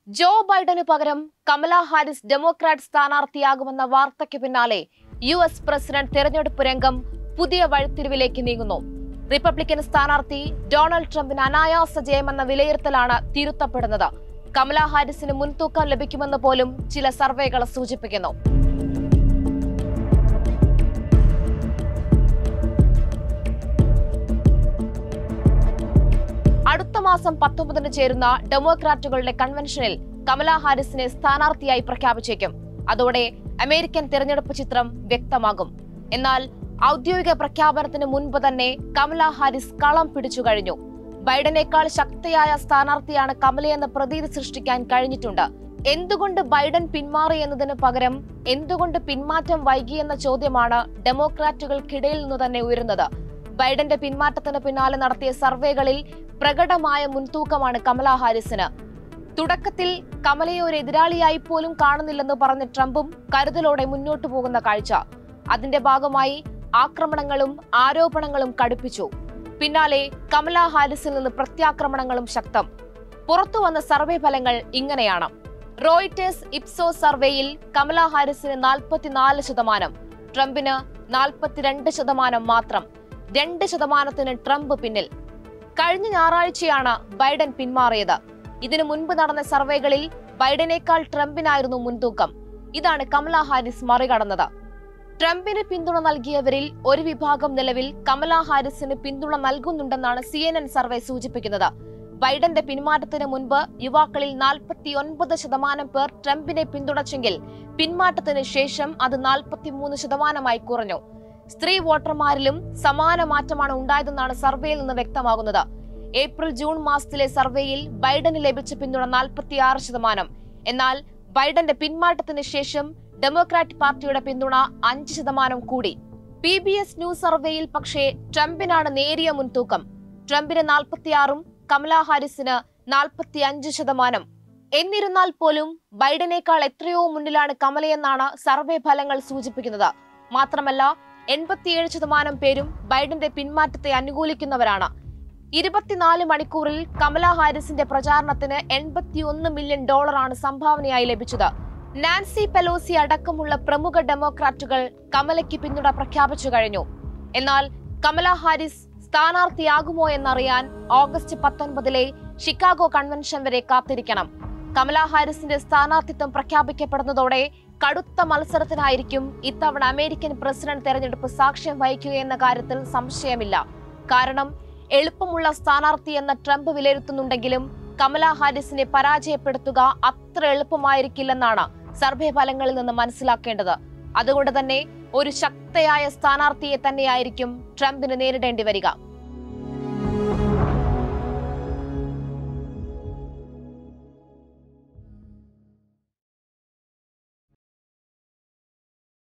ജോ ബൈഡന് പകരം കമലാ ഹാരിസ് ഡെമോക്രാറ്റ് സ്ഥാനാർത്ഥിയാകുമെന്ന വാർത്തയ്ക്ക് പിന്നാലെ യുഎസ് പ്രസിഡന്റ് തെരഞ്ഞെടുപ്പ് രംഗം പുതിയ വഴിത്തിരിവിലേക്ക് നീങ്ങുന്നു. റിപ്പബ്ലിക്കൻ സ്ഥാനാർത്ഥി ഡൊണാൾഡ് ട്രംപിന് അനായാസ ജയമെന്ന വിലയിരുത്തലാണ് തിരുത്തപ്പെടുന്നത്. കമലാ ഹാരിസിന് മുൻതൂക്കം ലഭിക്കുമെന്ന് പോലും ചില സർവേകൾ സൂചിപ്പിക്കുന്നു. അടുത്ത മാസം 19-ന് ചേരുന്ന ഡെമോക്രാറ്റുകളുടെ കൺവെൻഷനിൽ കമലാ ഹാരിസിനെ സ്ഥാനാർത്ഥിയായി പ്രഖ്യാപിച്ചേക്കും. അതോടെ അമേരിക്കൻ തെരഞ്ഞെടുപ്പ് ചിത്രം വ്യക്തമാകും. എന്നാൽ ഔദ്യോഗിക പ്രഖ്യാപനത്തിന് മുൻപ് തന്നെ കമലാ ഹാരിസ് കളം പിടിച്ചു കഴിഞ്ഞു. ബൈഡനേക്കാൾ ശക്തിയായ സ്ഥാനാർത്ഥിയാണ് കമലയെന്ന പ്രതീതി സൃഷ്ടിക്കാൻ കഴിഞ്ഞിട്ടുണ്ട്. എന്തുകൊണ്ട് ബൈഡൻ പിന്മാറി എന്നതിന് പകരം എന്തുകൊണ്ട് പിന്മാറ്റം വൈകിയെന്ന ചോദ്യമാണ് ഡെമോക്രാറ്റുകൾക്കിടയിൽ നിന്ന് തന്നെ ഉയരുന്നത്. ബൈഡന്റെ പിന്മാറ്റത്തിന് പിന്നാലെ നടത്തിയ സർവേകളിൽ പ്രകടമായ മുൻതൂക്കമാണ് കമലാ ഹാരിസിന്. തുടക്കത്തിൽ കമലയെ ഒരു എതിരാളിയായി പോലും കാണുന്നില്ലെന്ന് പറഞ്ഞ ട്രംപും കരുതലോടെ മുന്നോട്ടു പോകുന്ന കാഴ്ച. അതിന്റെ ഭാഗമായി ആക്രമണങ്ങളും ആരോപണങ്ങളും കടുപ്പിച്ചു. പിന്നാലെ കമലാ ഹാരിസിൽ നിന്ന് പ്രത്യാക്രമണങ്ങളും ശക്തം. പുറത്തുവന്ന സർവേ ഫലങ്ങൾ ഇങ്ങനെയാണ്. റോയിറ്റേഴ്സ് ഇപ്സോസ് സർവേയിൽ കമലാ ഹാരിസിന് 44%, ട്രംപിന് 42% മാത്രം. 2% ട്രംപ് പിന്നിൽ. കഴിഞ്ഞ ഞായറാഴ്ചയാണ് ബൈഡൻ പിന്മാറിയത്. ഇതിനു മുൻപ് നടന്ന സർവേകളിൽ ബൈഡനേക്കാൾ ട്രംപിനായിരുന്നു മുൻതൂക്കം. ഇതാണ് കമലാ ഹാരിസ് മറികടന്നത്. ട്രംപിന് പിന്തുണ നൽകിയവരിൽ ഒരു വിഭാഗം നിലവിൽ കമലാ ഹാരിസിന് പിന്തുണ നൽകുന്നുണ്ടെന്നാണ് CNN സർവേ സൂചിപ്പിക്കുന്നത്. ബൈഡന്റെ പിന്മാറ്റത്തിന് മുൻപ് യുവാക്കളിൽ 49% പേർ ട്രംപിനെ പിന്തുണച്ചെങ്കിൽ പിന്മാറ്റത്തിന് ശേഷം അത് 43% കുറഞ്ഞു. സ്ത്രീ വോട്ടർമാരിലും സമാന മാറ്റമാണ് ഉണ്ടായതെന്നാണ് സർവേയിൽ നിന്ന് വ്യക്തമാകുന്നത്. ഏപ്രിൽ-ജൂൺ മാസത്തിലെ സർവേയിൽ ബൈഡന് ലഭിച്ച പിന്തുണ 46%. എന്നാൽ ബൈഡന്റെ പിന്മാറ്റത്തിന് ശേഷം ഡെമോക്രാറ്റ് പാർട്ടിയുടെ പിന്തുണ 5% കൂടി. PBS ന്യൂസ് സർവേയിൽ പക്ഷേ ട്രംപിനാണ് നേരിയ മുൻതൂക്കം. ട്രംപിന് 46%, കമലാ ഹാരിസിന് 45%. എന്നിരുന്നാൽ പോലും ബൈഡനേക്കാൾ എത്രയോ മുന്നിലാണ് കമലയെന്നാണ് സർവേ ഫലങ്ങൾ സൂചിപ്പിക്കുന്നത്. മാത്രമല്ല 87% പേരും ബൈഡന്റെ പിന്മാറ്റത്തെ അനുകൂലിക്കുന്നവരാണ്. 24 മണിക്കൂറിൽ കമലാ ഹാരിസിന്റെ പ്രചാരണത്തിന് $81 മില്യൺ സംഭാവനയായി ലഭിച്ചത്. നാൻസി പെലോസി അടക്കമുള്ള പ്രമുഖ ഡെമോക്രാറ്റുകൾ കമലയ്ക്ക് പിന്തുണ പ്രഖ്യാപിച്ചു കഴിഞ്ഞു. എന്നാൽ കമലാ ഹാരിസ് സ്ഥാനാർത്ഥിയാകുമോ എന്നറിയാൻ ഓഗസ്റ്റ് 19-ലെ ഷിക്കാഗോ കൺവെൻഷൻ വരെ കാത്തിരിക്കണം. കമലാ ഹാരിസിന്റെ സ്ഥാനാർത്ഥിത്വം പ്രഖ്യാപിക്കപ്പെടുന്നതോടെ കടുത്ത മത്സരത്തിനായിരിക്കും ഇത്തവണ അമേരിക്കൻ പ്രസിഡന്റ് തെരഞ്ഞെടുപ്പ് സാക്ഷ്യം വഹിക്കുകയെന്ന കാര്യത്തിൽ സംശയമില്ല. കാരണം എളുപ്പമുള്ള സ്ഥാനാർത്ഥി എന്ന ട്രംപ് വിലയിരുത്തുന്നുണ്ടെങ്കിലും കമലാ ഹാരിസിനെ പരാജയപ്പെടുത്തുക അത്ര എളുപ്പമായിരിക്കില്ലെന്നാണ് സർവേ ഫലങ്ങളിൽ നിന്ന് മനസ്സിലാക്കേണ്ടത്. അതുകൊണ്ട് തന്നെ ഒരു ശക്തയായ സ്ഥാനാർത്ഥിയെ തന്നെയായിരിക്കും ട്രംപിന് നേരിടേണ്ടി വരിക.